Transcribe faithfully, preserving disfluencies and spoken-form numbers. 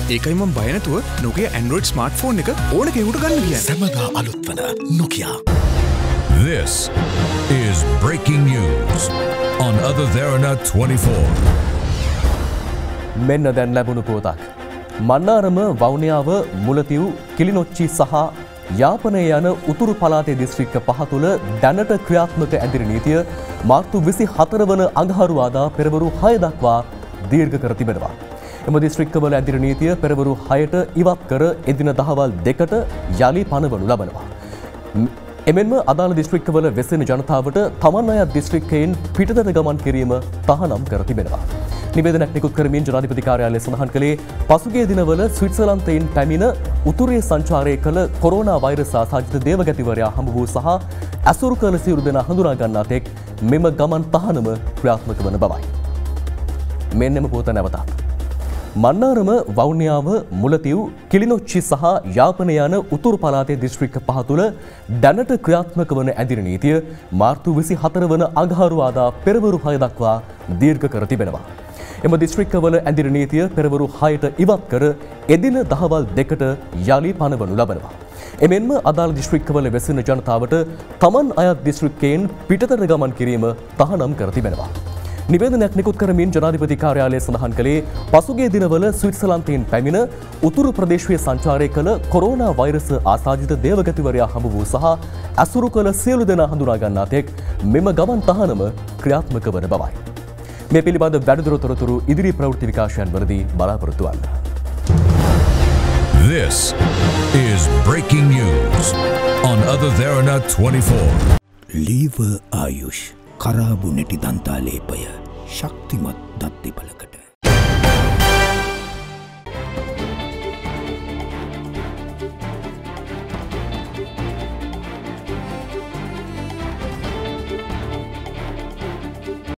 ඒකයි මම බය නැතුව Nokia Android smartphone එක ඕන කෙනෙකුට ගන්න කියන්නේ. සමගා අලුත් වන Nokia. This is breaking news on Other Therana twenty-four. මෙන්න දැන් ලැබුණු පුවතක්. මන්නාරම වවුනියාව මුලතිව් කිලිනොච්චි සහ යාපනය යන උතුරු පළාතේ දිස්ත්‍රික්ක පහ තුළ දැනට ක්‍රියාත්මක ඇදිරි නීතිය මාර්තු විසි හතර වන අඟහරුවාදා පෙරවරු හය දක්වා දීර්ඝ කර තිබෙනවා. එම දිස්ත්‍රික්කවල ඇදිරි නීතිය පෙරවරු හයට ඉවත් කර එදින දහවල් දෙකට යලි පනවනු ලබනවා. එමෙන්ම අදාළ දිස්ත්‍රික්කවල වෙසෙන ජනතාවට තමන් අයත් දිස්ත්‍රික්කයෙන් පිටතට ගමන් කිරීම තහනම් කර තිබෙනවා. නිවේදනයක් නිකුත් කරමින් ජනාධිපති කාර්යාලය සඳහන් කළේ පසුගිය දිනවල ස්විට්සර්ලන්තයෙන් පැමිණ උතුරේ සංචාරය කළ කොරෝනා වෛරස් ආසාදිත දේවගතිවරයා හමු වූ සහ ඇසුරු කළ සියලු දෙනා හඳුනා ගන්නා තෙක් මෙම ගමන් තහනම ක්‍රියාත්මක වන බවයි. මෙන්නෙම පුවත නැවතත්. මන්නාරම වවුනියාව මුලතිව් කිලිනොච්චි සහ යාපනය යන උතුරු පළාතේ දිස්ත්‍රික්ක පහ තුළ දැනට ක්‍රියාත්මක වන ඇදිරි නීතිය මාර්තු විසි හතර වන අඟහරුවාදා පෙරවරු හය දක්වා දීර්ඝ කර තිබෙනවා. එම දිස්ත්‍රික්කවල ඇදිරි නීතිය පෙරවරු හයට ඉවත් කර එදින දහවල් දෙකට යලි පනවනු ලබනවා. එමෙන්ම අදාළ දිස්ත්‍රික්කවල වෙසෙන ජනතාවට තමන් අයත් දිස්ත්‍රික්කයෙන් පිටතට ගමන් කිරීම තහනම් කර තිබෙනවා. නිවේදනයක් නිකුත් කරමින් ජනාධිපති කාර්යාලය සඳහන් කළේ පසුගිය දිනවල ස්විට්සර්ලන්තයෙන් පැමිණ උතුරු ප්‍රදේශයේ සංචාරය කළ කොරෝනා වෛරස් ආසාදිත දේවගතිවරයා හමු වූ සහ ඇසුරු කළ සියලු දෙනා හඳුනා ගන්නා තෙක් මෙම ගමන් තහනම ක්‍රියාත්මක වන බවයි. මේ පිළිබඳ වැඩිදුර තොරතුරු ඉදිරි ප්‍රවෘත්ති විකාශයන් වලදී බලාපොරොත්තු වන්න. This is breaking news on Other Therana twenty-four. ලීව ආයුෂ් කරාබු නැටි දන්තාලේපය ශක්තිමත් දත් දෙපළකට